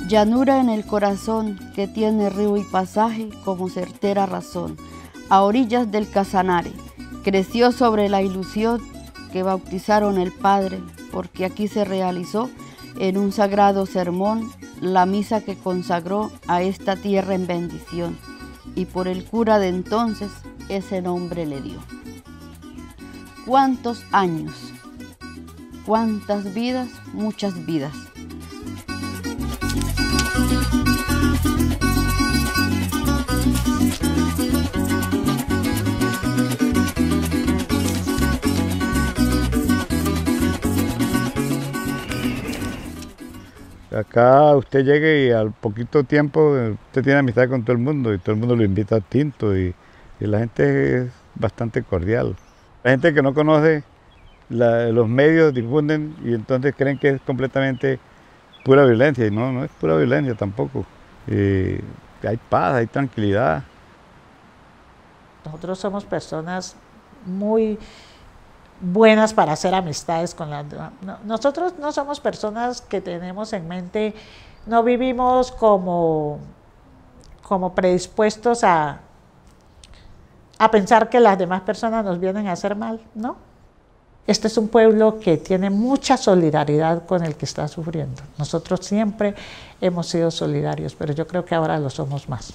Llanura en el corazón que tiene río y pasaje como certera razón. A orillas del Casanare creció sobre la ilusión que bautizaron el Padre, porque aquí se realizó en un sagrado sermón la misa que consagró a esta tierra en bendición, y por el cura de entonces ese nombre le dio. ¿Cuántos años? ¿Cuántas vidas? Muchas vidas. Acá usted llega y al poquito tiempo usted tiene amistad con todo el mundo y todo el mundo lo invita a tinto y la gente es bastante cordial. La gente que no conoce los medios difunden y entonces creen que es completamente pura violencia y no es pura violencia tampoco. Hay paz, hay tranquilidad. Nosotros somos personas muy buenas para hacer amistades con las demás. Nosotros no somos personas que tenemos en mente, no vivimos como predispuestos a pensar que las demás personas nos vienen a hacer mal, ¿no? Este es un pueblo que tiene mucha solidaridad con el que está sufriendo. Nosotros siempre hemos sido solidarios, pero yo creo que ahora lo somos más.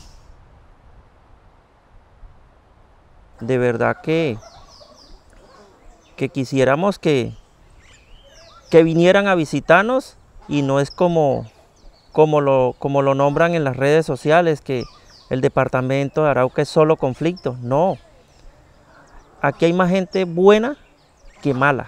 De verdad que quisiéramos que vinieran a visitarnos y no es como lo nombran en las redes sociales, que el departamento de Arauca es solo conflicto. No, aquí hay más gente buena que mala.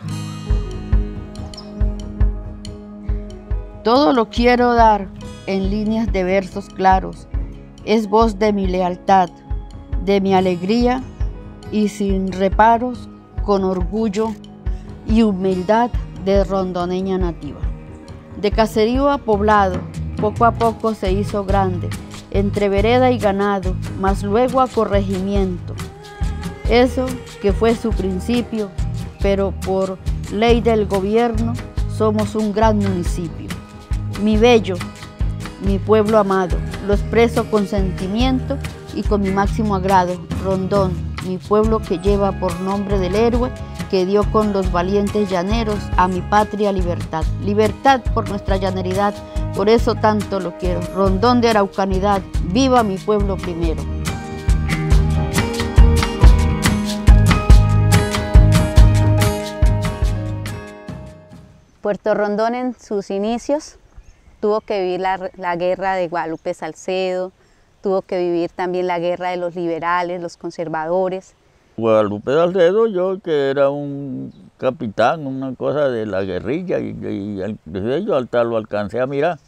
Todo lo quiero dar en líneas de versos claros, es voz de mi lealtad, de mi alegría y sin reparos, con orgullo y humildad de rondoneña nativa. De caserío a poblado, poco a poco se hizo grande, entre vereda y ganado, mas luego a corregimiento. Eso que fue su principio, pero por ley del gobierno somos un gran municipio. Mi bello, mi pueblo amado, lo expreso con sentimiento y con mi máximo agrado. Rondón, mi pueblo que lleva por nombre del héroe que dio con los valientes llaneros a mi patria libertad. Libertad por nuestra llaneridad, por eso tanto lo quiero. Rondón de araucanidad, viva mi pueblo primero. Puerto Rondón en sus inicios tuvo que vivir la guerra de Guadalupe Salcedo, tuvo que vivir también la guerra de los liberales, los conservadores. Guadalupe Salcedo, yo que era un capitán, una cosa de la guerrilla, y yo hasta lo alcancé a mirar.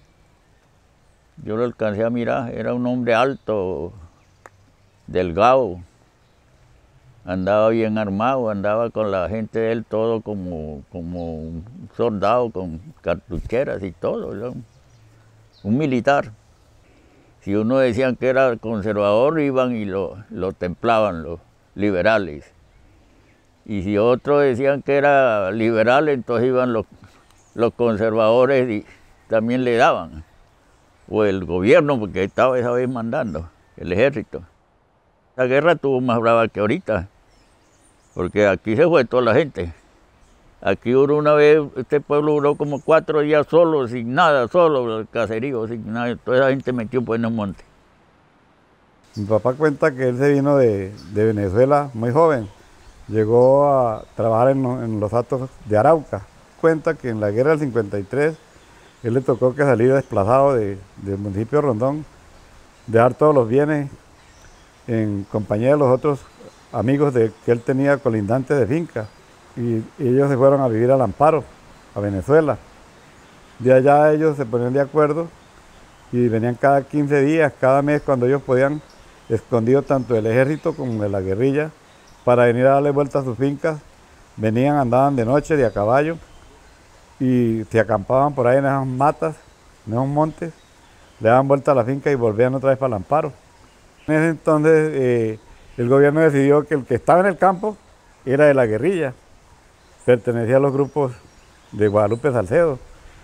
Yo lo alcancé a mirar, era un hombre alto, delgado, andaba bien armado, andaba con la gente de él todo como un soldado con cartucheras y todo, ¿no? Un militar. Si uno decían que era conservador, iban y lo templaban los liberales. Y si otros decían que era liberal, entonces iban los conservadores y también le daban. O el gobierno, porque estaba esa vez mandando, el ejército. La guerra estuvo más brava que ahorita, porque aquí se fue toda la gente. Aquí una vez, este pueblo duró como 4 días solo, sin nada, solo el caserío, sin nada. Toda esa gente metió pues en el monte. Mi papá cuenta que él se vino de Venezuela muy joven. Llegó a trabajar en los Altos de Arauca. Cuenta que en la guerra del 53, él le tocó que salir desplazado del municipio de Rondón, dejar todos los bienes en compañía de los otros amigos que él tenía colindantes de finca. Y ellos se fueron a vivir al Amparo, a Venezuela. De allá ellos se ponían de acuerdo y venían cada 15 días, cada mes, cuando ellos podían, escondidos tanto del ejército como de la guerrilla, para venir a darle vuelta a sus fincas. Venían, andaban de noche, de a caballo, y se acampaban por ahí en esas matas, en esos montes, le daban vuelta a la finca y volvían otra vez para el Amparo. En ese entonces el gobierno decidió que el que estaba en el campo era de la guerrilla, pertenecía a los grupos de Guadalupe Salcedo.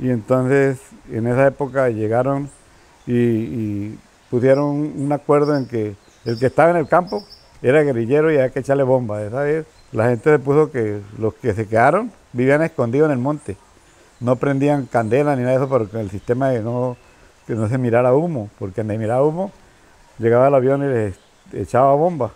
y entonces en esa época llegaron y pusieron un acuerdo en que el que estaba en el campo era guerrillero y había que echarle bomba. Esa vez la gente le puso que los que se quedaron vivían escondidos en el monte, no prendían candela ni nada de eso porque el sistema de que no se mirara humo, porque donde miraba humo llegaba el avión y les echaba bomba.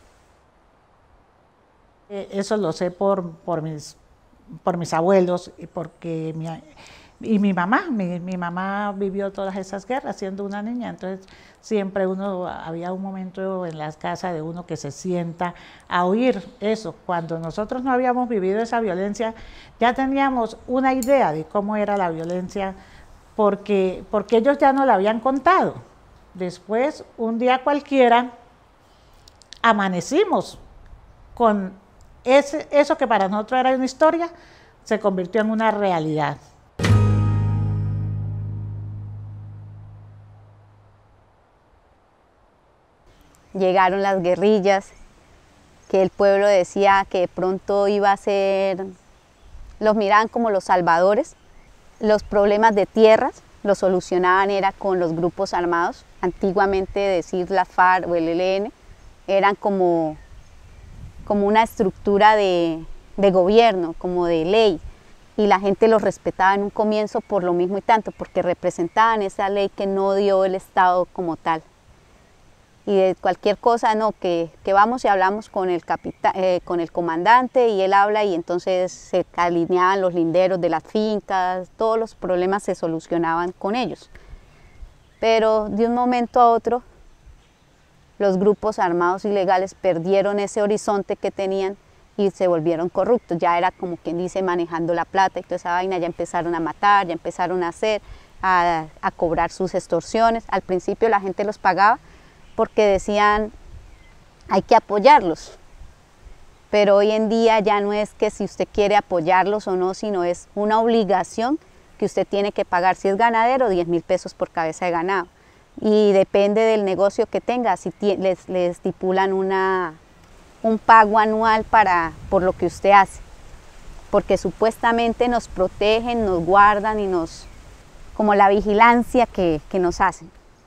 Eso lo sé por mis abuelos y porque mi mamá vivió todas esas guerras siendo una niña, entonces siempre había un momento en las casas de uno que se sienta a oír eso. Cuando nosotros no habíamos vivido esa violencia, ya teníamos una idea de cómo era la violencia, porque ellos ya no la habían contado. Después, un día cualquiera, amanecimos con eso que para nosotros era una historia, se convirtió en una realidad. Llegaron las guerrillas, que el pueblo decía que de pronto iba a ser, los miraban como los salvadores. Los problemas de tierras los solucionaban era con los grupos armados. Antiguamente decir la FARC o el ELN eran como una estructura de gobierno, como de ley, y la gente los respetaba en un comienzo por lo mismo y tanto, porque representaban esa ley que no dio el Estado como tal. Y de cualquier cosa, no, que vamos y hablamos con el comandante y él habla y entonces se alineaban los linderos de las fincas, todos los problemas se solucionaban con ellos. Pero de un momento a otro, los grupos armados ilegales perdieron ese horizonte que tenían y se volvieron corruptos. Ya era como quien dice manejando la plata y toda esa vaina, ya empezaron a matar, ya empezaron a cobrar sus extorsiones. Al principio la gente los pagaba porque decían hay que apoyarlos, pero hoy en día ya no es que si usted quiere apoyarlos o no, sino es una obligación que usted tiene que pagar. Si es ganadero, 10.000 pesos por cabeza de ganado, y depende del negocio que tenga, si les estipulan un pago anual por lo que usted hace, porque supuestamente nos protegen, nos guardan y como la vigilancia que nos hacen.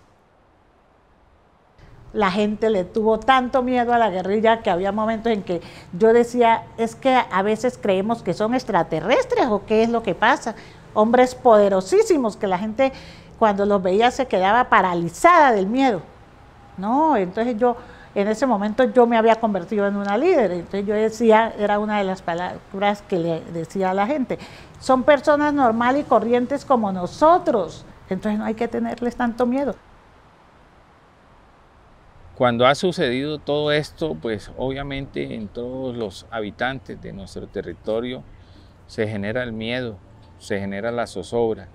La gente le tuvo tanto miedo a la guerrilla que había momentos en que yo decía, es que a veces creemos que son extraterrestres o qué es lo que pasa. Hombres poderosísimos que la gente cuando los veía se quedaba paralizada del miedo. No, entonces en ese momento yo me había convertido en una líder. Entonces yo decía, era una de las palabras que le decía a la gente, son personas normales y corrientes como nosotros, entonces no hay que tenerles tanto miedo. Cuando ha sucedido todo esto, pues obviamente en todos los habitantes de nuestro territorio se genera el miedo, se genera la zozobra.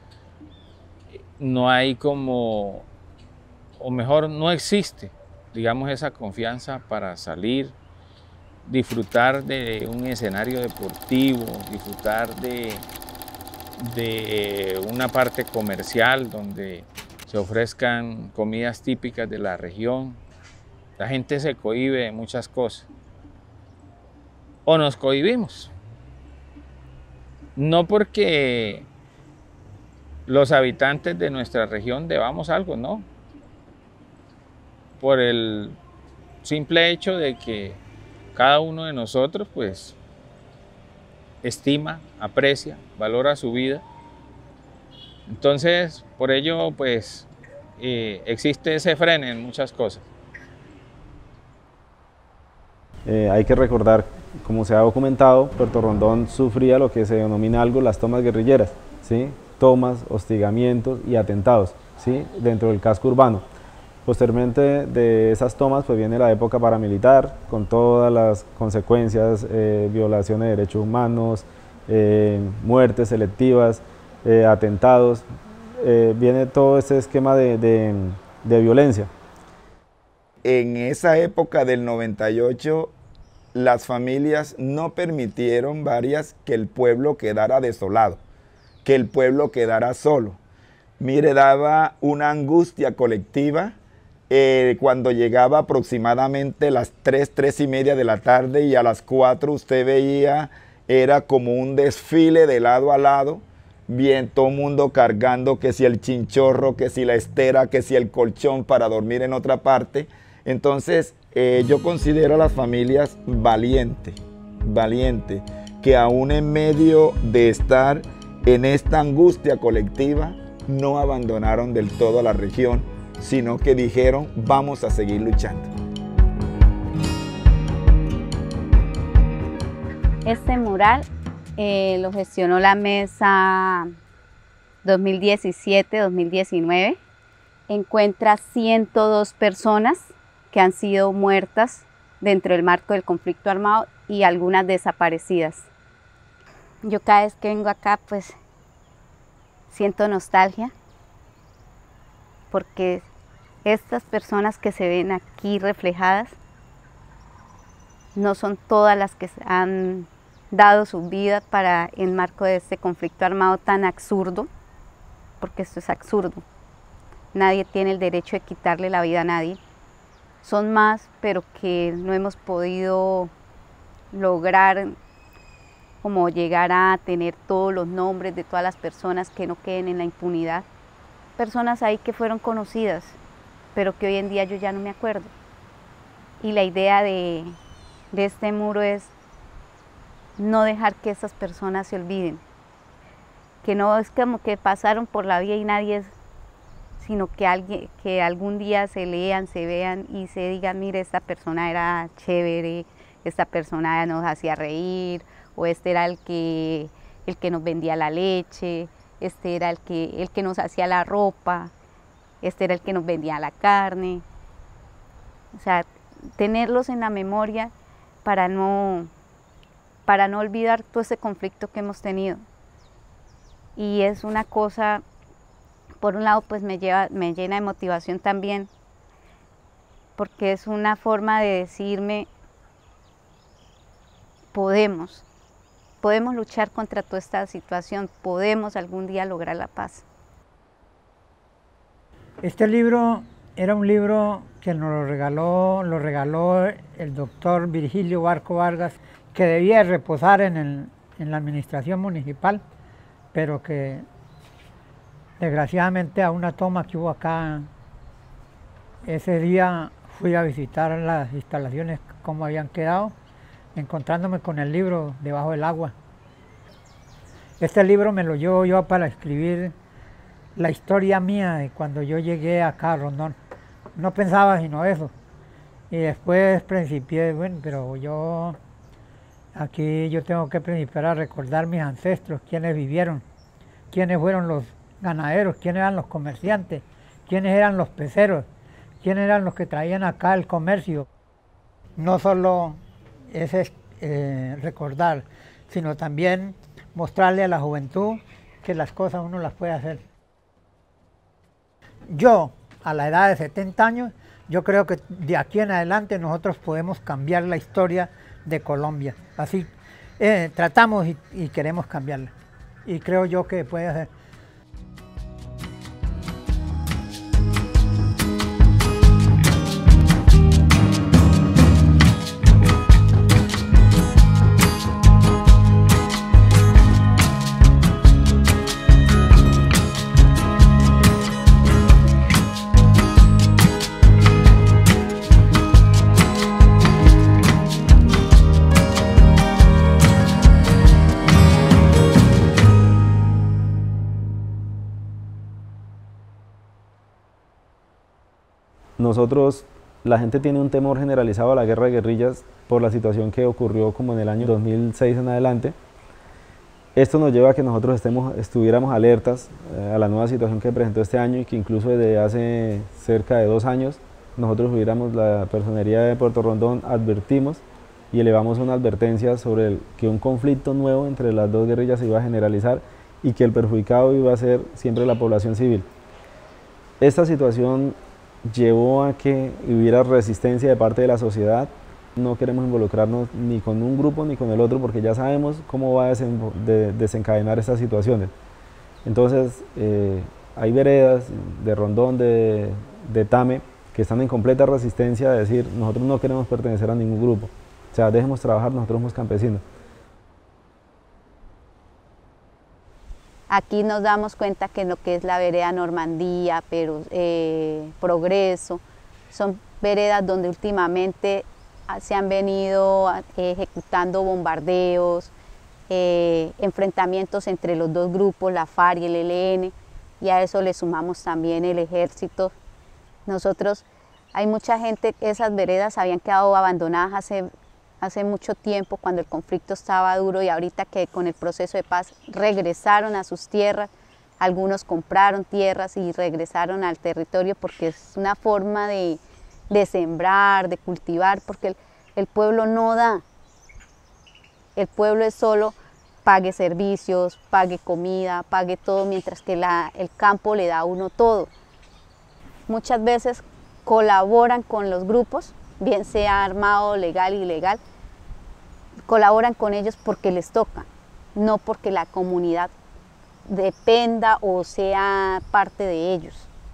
No hay o mejor no existe, digamos, esa confianza para salir, disfrutar de un escenario deportivo, disfrutar de una parte comercial donde se ofrezcan comidas típicas de la región. La gente se cohíbe de muchas cosas. O nos cohibimos. No porque los habitantes de nuestra región debamos algo, no. Por el simple hecho de que cada uno de nosotros, pues, estima, aprecia, valora su vida. Entonces, por ello, pues, existe ese freno en muchas cosas. Hay que recordar, como se ha documentado, Puerto Rondón sufría lo que se denomina algo las tomas guerrilleras, ¿sí? Tomas, hostigamientos y atentados, ¿sí? Dentro del casco urbano. Posteriormente de esas tomas pues viene la época paramilitar, con todas las consecuencias, violaciones de derechos humanos, muertes selectivas, atentados, viene todo ese esquema de violencia. En esa época del 98, las familias no permitieron que el pueblo quedara desolado, que el pueblo quedara solo. Mire, daba una angustia colectiva cuando llegaba aproximadamente las 3:30 de la tarde y a las 4 usted veía, era como un desfile de lado a lado bien, todo el mundo cargando que si el chinchorro, que si la estera, que si el colchón para dormir en otra parte. Entonces yo considero a las familias valientes, que aún en medio de estar en esta angustia colectiva, no abandonaron del todo a la región, sino que dijeron, vamos a seguir luchando. Este mural lo gestionó la mesa 2017-2019. Encuentra 102 personas que han sido muertas dentro del marco del conflicto armado y algunas desaparecidas. Yo cada vez que vengo acá, pues siento nostalgia, porque estas personas que se ven aquí reflejadas no son todas las que han dado su vida para el marco de este conflicto armado tan absurdo, porque esto es absurdo. Nadie tiene el derecho de quitarle la vida a nadie. Son más, pero que no hemos podido lograr como llegar a tener todos los nombres de todas las personas, que no queden en la impunidad. Personas ahí que fueron conocidas, pero que hoy en día yo ya no me acuerdo. Y la idea de este muro es no dejar que esas personas se olviden, que no es como que pasaron por la vida y nadie, sino que algún día se lean, se vean y se digan, mire, esta persona era chévere, esta persona nos hacía reír, o este era el que nos vendía la leche, este era el que nos hacía la ropa, este era el que nos vendía la carne. O sea, tenerlos en la memoria para no olvidar todo ese conflicto que hemos tenido. Y es una cosa, por un lado, pues me llena de motivación también, porque es una forma de decirme, podemos luchar contra toda esta situación, podemos algún día lograr la paz. Este libro era un libro que nos lo regaló el doctor Virgilio Barco Vargas, que debía reposar en la administración municipal, pero que desgraciadamente a una toma que hubo acá, ese día fui a visitar las instalaciones, cómo habían quedado, encontrándome con el libro debajo del agua. Este libro me lo llevo yo para escribir la historia mía de cuando yo llegué acá a Rondón. No pensaba sino eso. Y después principié, bueno, pero aquí yo tengo que principiar a recordar mis ancestros, quiénes vivieron, quiénes fueron los ganaderos, quiénes eran los comerciantes, quiénes eran los peceros, quiénes eran los que traían acá el comercio. No solo es recordar, sino también mostrarle a la juventud que las cosas uno las puede hacer. Yo, a la edad de 70 años, yo creo que de aquí en adelante nosotros podemos cambiar la historia de Colombia. Así tratamos y queremos cambiarla. Y creo yo que puede hacer. Nosotros, la gente tiene un temor generalizado a la guerra de guerrillas por la situación que ocurrió como en el año 2006 en adelante. Esto nos lleva a que nosotros estuviéramos alertas a la nueva situación que presentó este año y que incluso desde hace cerca de 2 años nosotros hubiéramos, la Personería de Puerto Rondón, advertimos y elevamos una advertencia sobre que un conflicto nuevo entre las dos guerrillas se iba a generalizar y que el perjudicado iba a ser siempre la población civil. Esta situación llevó a que hubiera resistencia de parte de la sociedad. No queremos involucrarnos ni con un grupo ni con el otro porque ya sabemos cómo va a desencadenar estas situaciones. Entonces hay veredas de Rondón, de Tame, que están en completa resistencia a decir nosotros no queremos pertenecer a ningún grupo, o sea, dejemos trabajar, nosotros somos campesinos. Aquí nos damos cuenta que en lo que es la vereda Normandía, pero, Progreso, son veredas donde últimamente se han venido ejecutando bombardeos, enfrentamientos entre los dos grupos, la FARC y el ELN, y a eso le sumamos también el ejército. Nosotros, hay mucha gente, esas veredas habían quedado abandonadas hace mucho tiempo, cuando el conflicto estaba duro, y ahorita que con el proceso de paz regresaron a sus tierras, algunos compraron tierras y regresaron al territorio porque es una forma de sembrar, de cultivar, porque el pueblo no da. El pueblo es solo pague servicios, pague comida, pague todo, mientras que el campo le da a uno todo. Muchas veces colaboran con los grupos, bien sea armado, legal, ilegal, colaboran con ellos porque les toca, no porque la comunidad dependa o sea parte de ellos.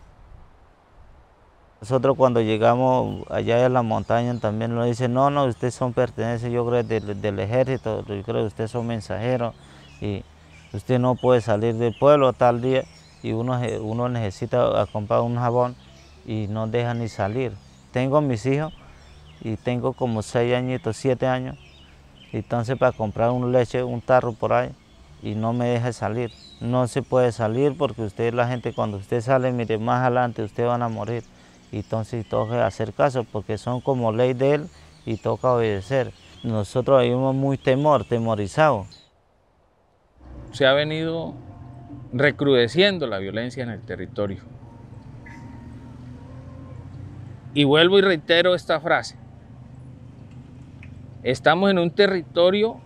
Nosotros cuando llegamos allá en la montaña también nos dicen, no, ustedes son pertenecen, yo creo, del ejército, yo creo que ustedes son mensajeros y usted no puede salir del pueblo tal día y uno necesita comprar un jabón y no deja ni salir. Tengo mis hijos y tengo como 6 añitos, 7 años, entonces para comprar un leche, un tarro por ahí y no me deja salir. No se puede salir porque la gente cuando usted sale, mire, más adelante ustedes van a morir. Entonces toca hacer caso porque son como ley de él y toca obedecer. Nosotros vivimos muy temorizados. Se ha venido recrudeciendo la violencia en el territorio. Y vuelvo y reitero esta frase. Estamos en un territorio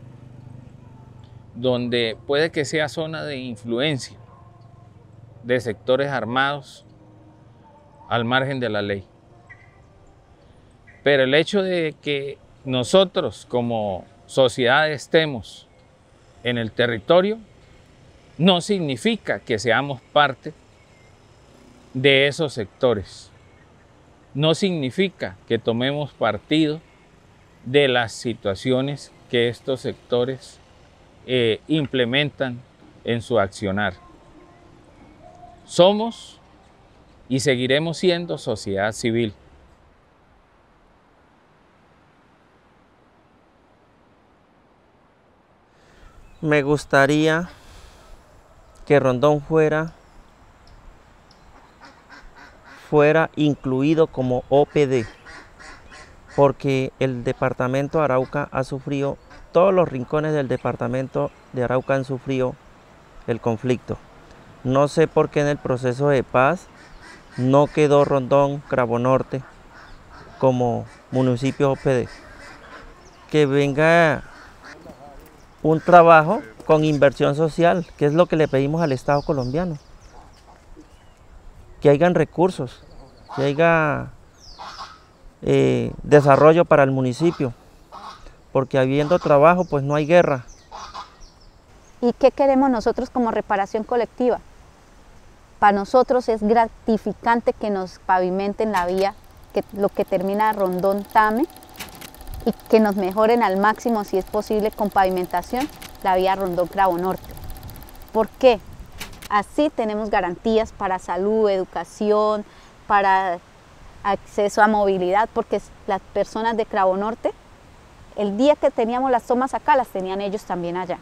donde puede que sea zona de influencia de sectores armados al margen de la ley. Pero el hecho de que nosotros como sociedad estemos en el territorio no significa que seamos parte de esos sectores. No significa que tomemos partido de las situaciones que estos sectores implementan en su accionar. Somos y seguiremos siendo sociedad civil. Me gustaría que Rondón fuera incluido como OPD, porque el departamento de Arauca ha sufrido, todos los rincones del departamento de Arauca han sufrido el conflicto. No sé por qué en el proceso de paz no quedó Rondón, Cravo Norte como municipio OPD. Que venga un trabajo con inversión social, que es lo que le pedimos al Estado colombiano. Que hayan recursos, que haya desarrollo para el municipio, porque habiendo trabajo pues no hay guerra. ¿Y qué queremos nosotros como reparación colectiva? Para nosotros es gratificante que nos pavimenten la vía, que lo que termina Rondón-Tame, y que nos mejoren al máximo, si es posible, con pavimentación, la vía Rondón-Cravo Norte. ¿Por qué? Así tenemos garantías para salud, educación, para acceso a movilidad, porque las personas de Cravo Norte, el día que teníamos las tomas acá, las tenían ellos también allá.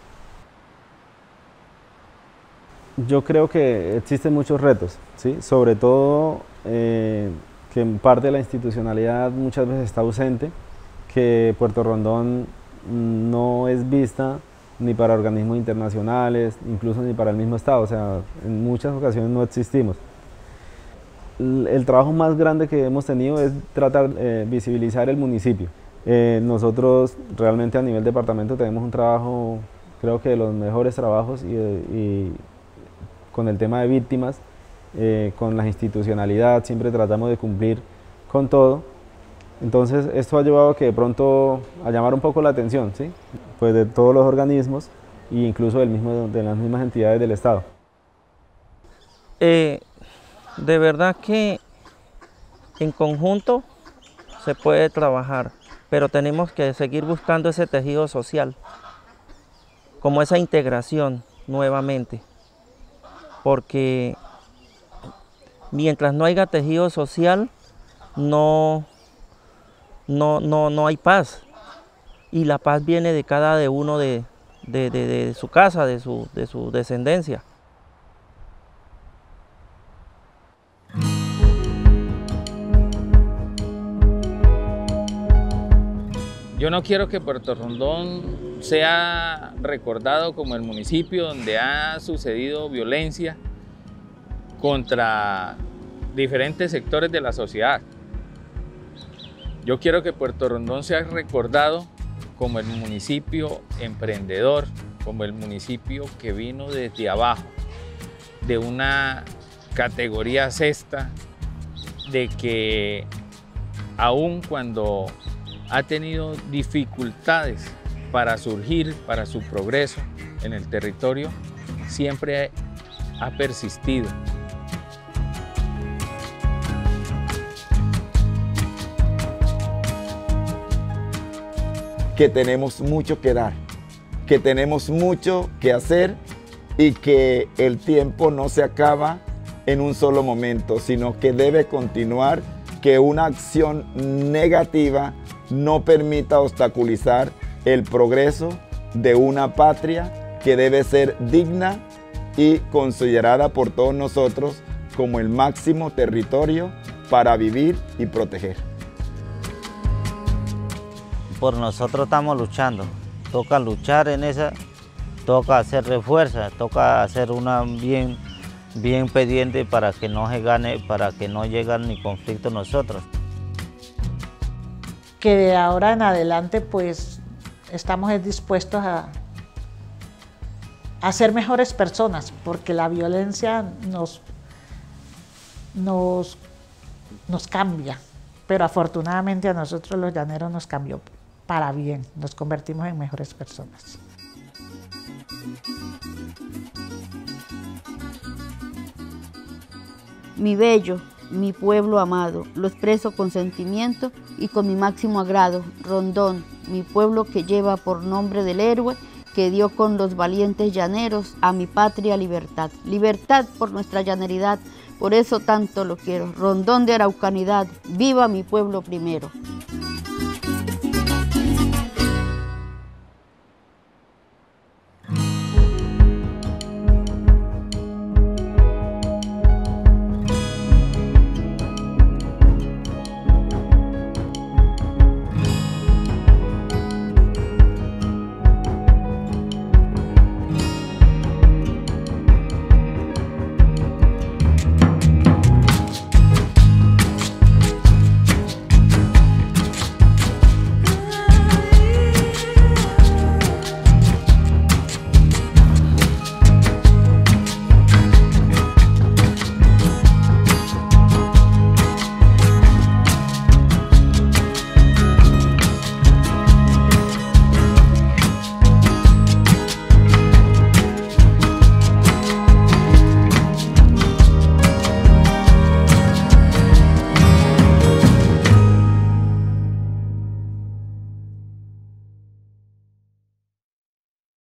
Yo creo que existen muchos retos, ¿sí? Sobre todo que en parte de la institucionalidad muchas veces está ausente, que Puerto Rondón no es vista ni para organismos internacionales, incluso ni para el mismo Estado, o sea, en muchas ocasiones no existimos. El trabajo más grande que hemos tenido es tratar de visibilizar el municipio. Nosotros realmente a nivel departamento tenemos un trabajo, creo que de los mejores trabajos y con el tema de víctimas, con la institucionalidad, siempre tratamos de cumplir con todo. Entonces esto ha llevado que de pronto a llamar un poco la atención, ¿sí? Pues de todos los organismos e incluso de las mismas entidades del Estado. De verdad que en conjunto se puede trabajar, pero tenemos que seguir buscando ese tejido social, como esa integración nuevamente. porque mientras no haya tejido social, no hay paz. Y la paz viene de cada uno de su casa, de su descendencia. Yo no quiero que Puerto Rondón sea recordado como el municipio donde ha sucedido violencia contra diferentes sectores de la sociedad. Yo quiero que Puerto Rondón sea recordado como el municipio emprendedor, como el municipio que vino desde abajo, de una categoría sexta, de que aun cuando ha tenido dificultades para surgir, para su progreso en el territorio, siempre ha persistido. Que tenemos mucho que dar, que tenemos mucho que hacer y que el tiempo no se acaba en un solo momento, sino que debe continuar, que una acción negativa no permita obstaculizar el progreso de una patria que debe ser digna y considerada por todos nosotros como el máximo territorio para vivir y proteger. Por nosotros estamos luchando, toca luchar en esa, toca hacer refuerza, toca hacer una bien pendiente para que no se gane, para que no lleguen ni conflictos nosotros. Que de ahora en adelante pues estamos dispuestos a ser mejores personas, porque la violencia nos cambia, pero afortunadamente a nosotros los llaneros nos cambió para bien, nos convertimos en mejores personas. Mi bello, mi pueblo amado, lo expreso con sentimiento y con mi máximo agrado. Rondón, mi pueblo que lleva por nombre del héroe que dio con los valientes llaneros a mi patria libertad. Libertad por nuestra llaneridad, por eso tanto lo quiero. Rondón de araucanidad, viva mi pueblo primero.